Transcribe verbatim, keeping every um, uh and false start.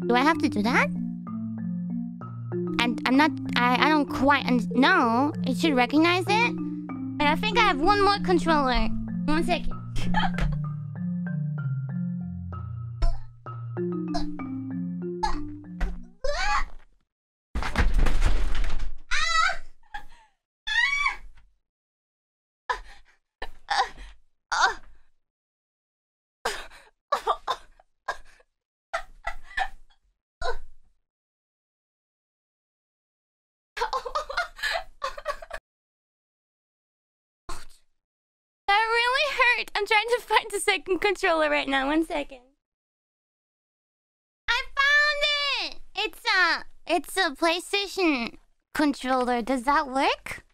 Do I have to do that? And I'm not... I, I don't quite... No, it should recognize it. But I think I have one more controller. One second. I'm trying to find the second controller right now. One second. I found it! It's a... It's a PlayStation controller. Does that work?